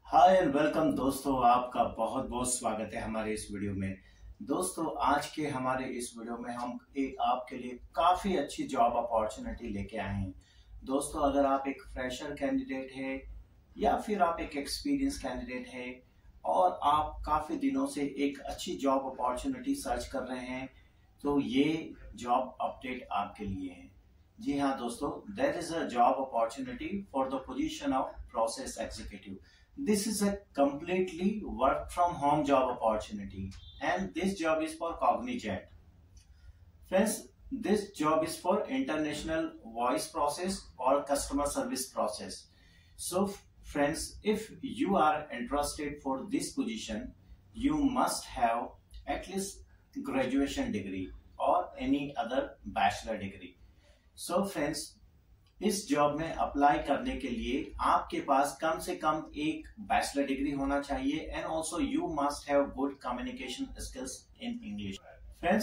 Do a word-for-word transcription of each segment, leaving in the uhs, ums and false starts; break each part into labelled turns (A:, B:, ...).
A: Hi and welcome दोस्तों, आपका बहुत बहुत स्वागत है हमारे इस वीडियो में। दोस्तों, आज के हमारे इस वीडियो में हम एक आपके लिए काफी अच्छी जॉब अपॉर्चुनिटी लेके आए हैं। दोस्तों, अगर आप एक फ्रेशर कैंडिडेट है या फिर आप एक एक्सपीरियंस कैंडिडेट है और आप काफी दिनों से एक अच्छी जॉब अपॉर्चुनिटी सर्च कर रहे हैं, तो ये जॉब अपडेट आपके लिए है। जी हाँ दोस्तों, there is a job opportunity for the position of process executive. This is a completely work from home job opportunity and this job is for Cognizant. Friends, this job is for international voice process or customer service process. So friends, if you are interested for this position, you must have at least graduation degree or any other bachelor degree. So friends, इस job में apply करने के लिए आपके पास कम से कम एक bachelor degree होना चाहिए and also you must have good communication skills in English. Friends,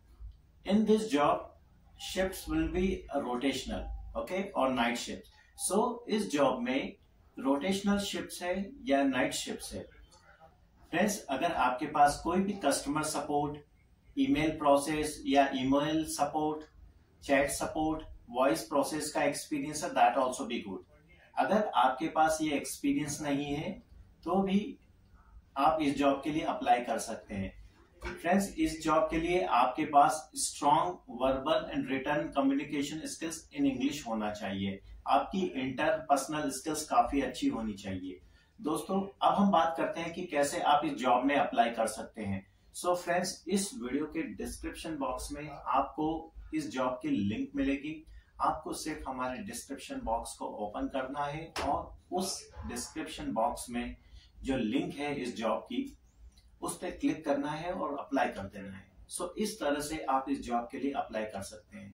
A: in this job shifts will be rotational, okay, और नाइट शिफ्ट। सो इस जॉब में रोटेशनल शिफ्ट्स है या नाइट शिफ्ट्स है। फ्रेंड्स, अगर आपके पास कोई भी कस्टमर सपोर्ट, ईमेल प्रोसेस या email support, chat support, voice process का एक्सपीरियंस है, दैट ऑल्सो बी गुड। अगर आपके पास ये एक्सपीरियंस नहीं है तो भी आप इस जॉब के लिए अप्लाई कर सकते हैं। फ्रेंड्स, इस जॉब के लिए आपके पास strong verbal and written communication skills in English होना चाहिए। आपकी इंटरपर्सनल स्किल्स काफी अच्छी होनी चाहिए। दोस्तों, अब हम बात करते हैं कि कैसे आप इस जॉब में अप्लाई कर सकते हैं। सो फ्रेंड्स, इस वीडियो के डिस्क्रिप्शन बॉक्स में आपको इस जॉब की लिंक मिलेगी। आपको सिर्फ हमारे डिस्क्रिप्शन बॉक्स को ओपन करना है और उस डिस्क्रिप्शन बॉक्स में जो लिंक है इस जॉब की, उस पर क्लिक करना है और अप्लाई कर देना है। सो इस तरह से आप इस जॉब के लिए अप्लाई कर सकते हैं।